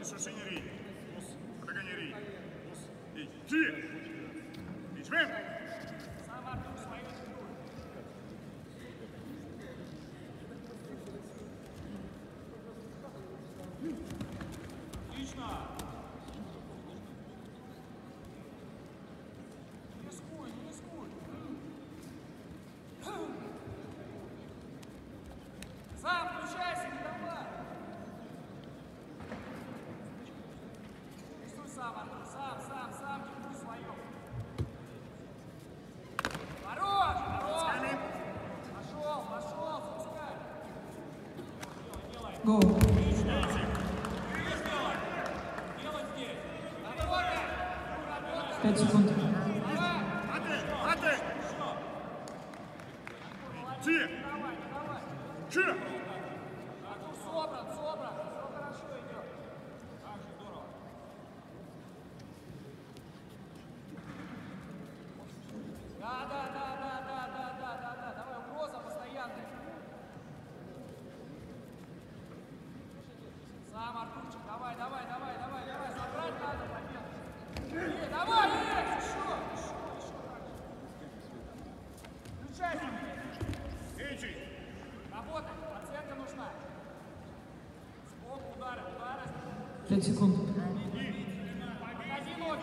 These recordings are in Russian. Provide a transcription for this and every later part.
Шушинери. Протагонери. Идти. Ичмен. Сам Артур свою фигуру. Отлично. Не рискуй, не рискуй. Сам включайся, не давай. Рисуй сам, Артур, сам, диктуй свое. Хорош, хорош. Пошел, запускай. Go. Делай здесь. Работай. 5 секунд. Аты. Идти. Давай, не давай. Че? Артур собран. Все хорошо идет. Так же здорово. Да. Давай, угроза постоянная. Сам, Артурчик, давай. Забрать надо победу. Давай, еще. Включайся. Иди. Работай, оценка нужна. Сбоку удары. 5 секунд. Проходи ноги.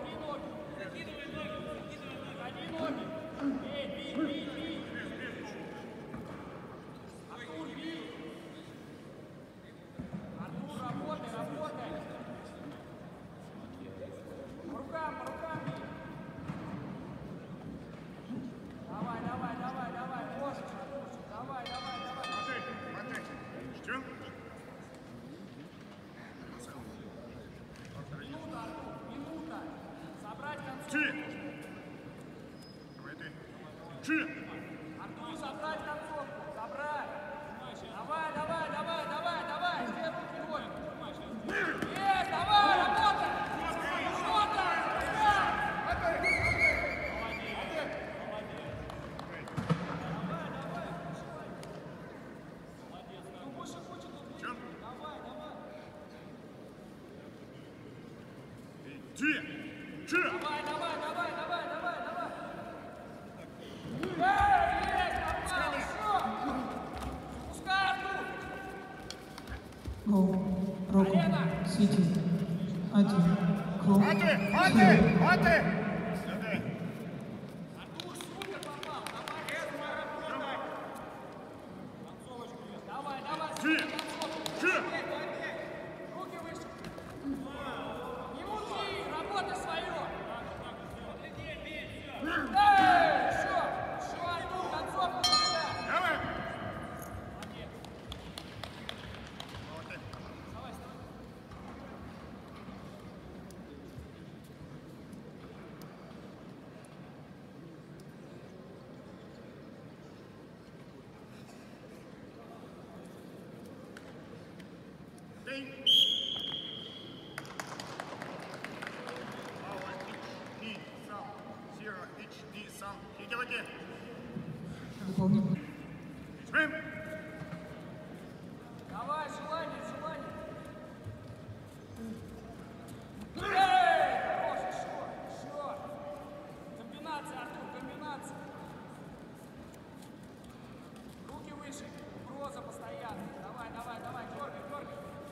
Бей. Артур, бей. Артур, работай. По рукам бей. Давай. Можешь, Артурчик. Давай. Аты. Ждем. Минута. Собрать концовку. Ти. Давай ты. Че? Артур, забрать концовку. Забрать. Давай. Где руки вводим? Есть, давай, работай. Чем? Иди. Че? Давай. Пускай, Артур. Go. Року. Сити. 1. Круг. Аты. Артур, супер попал. Давай. Концовочку. Давай. Ти. Че? Руки выше. Не мути, работай свое. Еще, Артур, концовку сюда. Давай. Ты. Сам. Хигелаки. Дополнительно. Ичмен. Давай, желание. Хорош, еще. Комбинация, Артур, комбинация. Руки выше, угроза постоянно. Давай, дергай.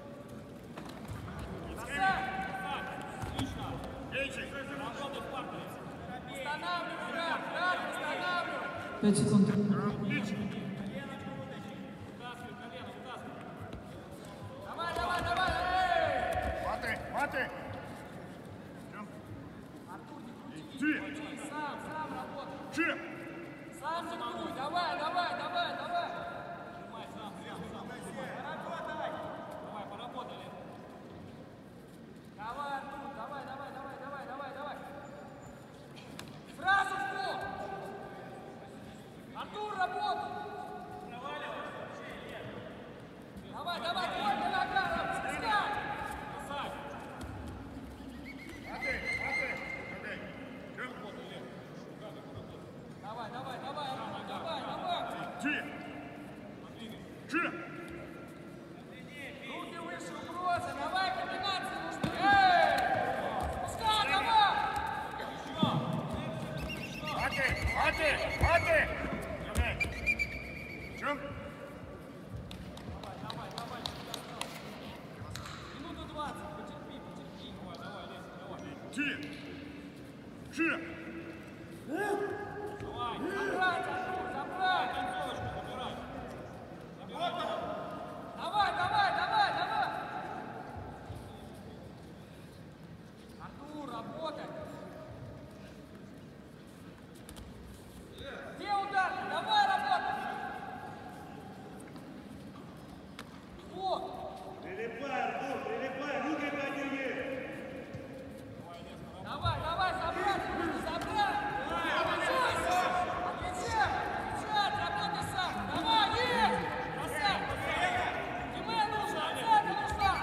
Бросай. Отлично. Иди. Работай в партнере. Останавливай, Рад, останавливай. 5 секунд. Иди. Давай. Аты. Артур, не крути. Ти. Сам работай. Че? Сам диктуй. Давай. Сам. Поработай. Давай, поработали. Давай, Артур, давай. Сразу в пол. Артур, работай. Давай, только нога, пускай. Красавчик. Аты. Окей. Чем? Давай, Артур, Ти. Че? руки выше, угроза, давай комбинацию. Маты! Маты! Давай! Чем? Минуту 20. Потерпи, потерпи. Давай, Леся, давай. Ти! Шире! Давай. Забрать, Артур, забрать. Концовочку забирай. Давай, давай, давай, давай! Артур, работай! Где удар? Давай работай! Вот! Прилипай, Артур, прилипай, руки подними. Давай, давай, забрать! Забрать! Отвечай! Отвечай! Отвечай! Работай сам! Давай, есть! Бросай! Тебе нужно! Отцепи нужна!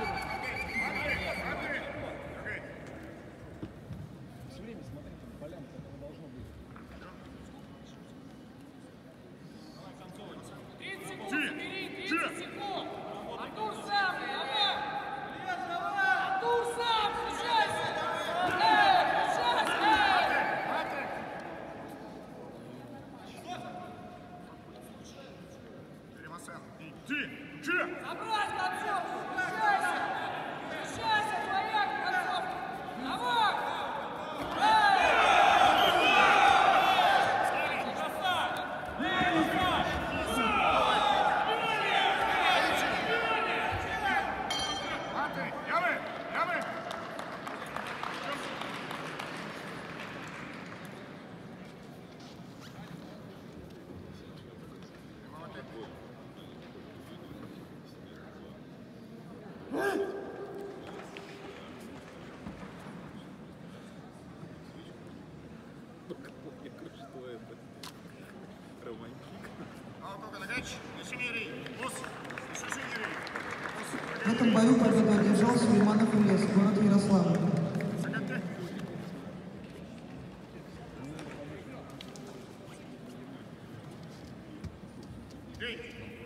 Окей. Все время смотрите на поляну, которая должно быть. 30 секунд, забери! 30 секунд! Артур сам! Давай! Артур сам! Включайся! Включайся! Маты! Перемасан. Ти! Шире! Забрать концовку! Включайся! Включайся, твоя концовка! Давай! Маты! Ямы! Ямы! Что это? Романтик. Алкоголь, мяч, инженерии, босс, инженерии, В этом бою победу одержал Сулейманов Ильяс, город Ярославль. Закатки. Эй,